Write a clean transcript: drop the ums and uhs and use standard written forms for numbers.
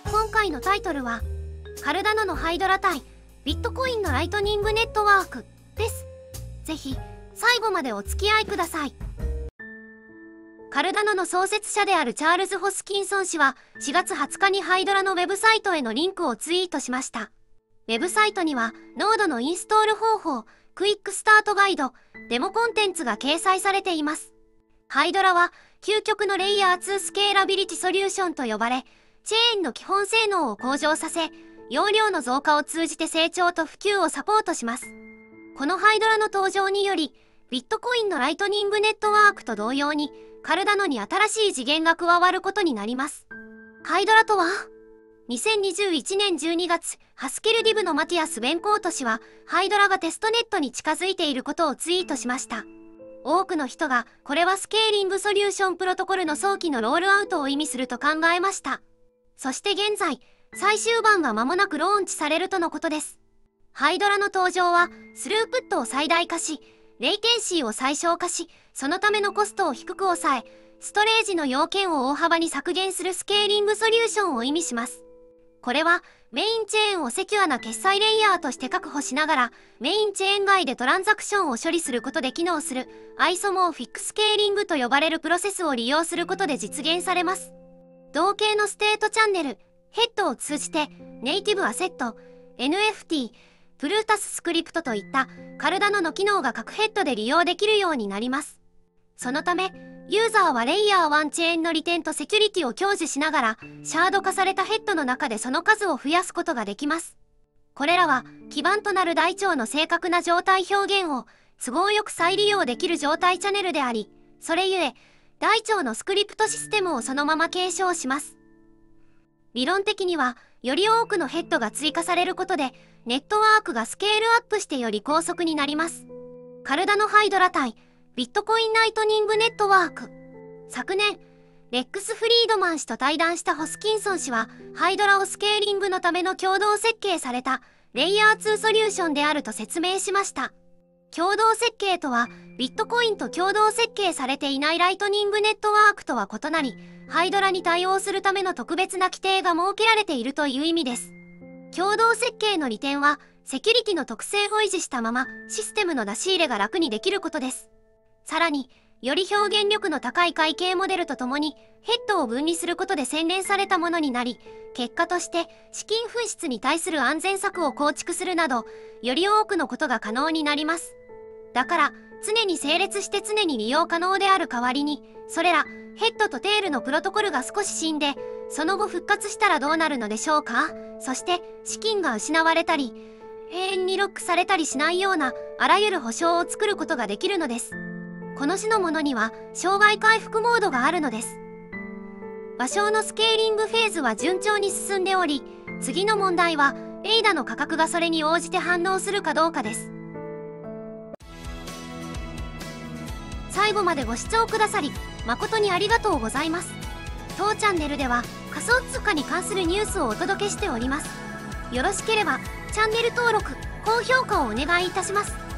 今回のタイトルはカルダノのハイドラ対ビットコインのライトニングネットワークです。ぜひ最後までお付き合いください。カルダノの創設者であるチャールズ・ホスキンソン氏は4月20日にハイドラのウェブサイトへのリンクをツイートしました。ウェブサイトにはノードのインストール方法、クイックスタートガイド、デモコンテンツが掲載されています。ハイドラは究極のレイヤー2スケーラビリティソリューションと呼ばれ、チェーンの基本性能を向上させ、容量の増加を通じて成長と普及をサポートします。このハイドラの登場により、ビットコインのライトニングネットワークと同様に、カルダノに新しい次元が加わることになります。ハイドラとは2021年12月、ハスケルディブのマティアス・ベンコート氏は、ハイドラがテストネットに近づいていることをツイートしました。多くの人が、これはスケーリングソリューションプロトコルの早期のロールアウトを意味すると考えました。そして現在、最終版が間もなくローンチされるとのことです。ハイドラの登場は、スループットを最大化し、レイテンシーを最小化し、そのためのコストを低く抑え、ストレージの要件を大幅に削減するスケーリングソリューションを意味します。これは、メインチェーンをセキュアな決済レイヤーとして確保しながら、メインチェーン外でトランザクションを処理することで機能する、アイソモーフィックスケーリングと呼ばれるプロセスを利用することで実現されます。同型のステートチャンネル、ヘッドを通じて、ネイティブアセット、NFT、プルータススクリプトといったカルダノの機能が各ヘッドで利用できるようになります。そのため、ユーザーはレイヤー1チェーンの利点とセキュリティを享受しながら、シャード化されたヘッドの中でその数を増やすことができます。これらは、基盤となる台帳の正確な状態表現を都合よく再利用できる状態チャンネルであり、それゆえ、台帳のスクリプトシステムをそのまま継承します。理論的には、より多くのヘッドが追加されることで、ネットワークがスケールアップしてより高速になります。カルダノハイドラ対ビットコインライトニングネットワーク。昨年、レックス・フリードマン氏と対談したホスキンソン氏は、ハイドラをスケーリングのための共同設計されたレイヤー2ソリューションであると説明しました。共同設計とは、ビットコインと共同設計されていないライトニングネットワークとは異なり、ハイドラに対応するための特別な規定が設けられているという意味です。共同設計の利点は、セキュリティの特性を維持したまま、システムの出し入れが楽にできることです。さらに、より表現力の高い会計モデルとともに、ヘッドを分離することで洗練されたものになり、結果として資金紛失に対する安全策を構築するなど、より多くのことが可能になります。だから、常に整列して常に利用可能である代わりに、それら、ヘッドとテールのプロトコルが少し死んで、その後復活したらどうなるのでしょうか。そして、資金が失われたり、永遠にロックされたりしないような、あらゆる保証を作ることができるのです。この種のものには、障害回復モードがあるのです。場所のスケーリングフェーズは順調に進んでおり、次の問題は、エイダの価格がそれに応じて反応するかどうかです。最後までご視聴くださり、誠にありがとうございます。当チャンネルでは、仮想通貨に関するニュースをお届けしております。よろしければ、チャンネル登録、高評価をお願いいたします。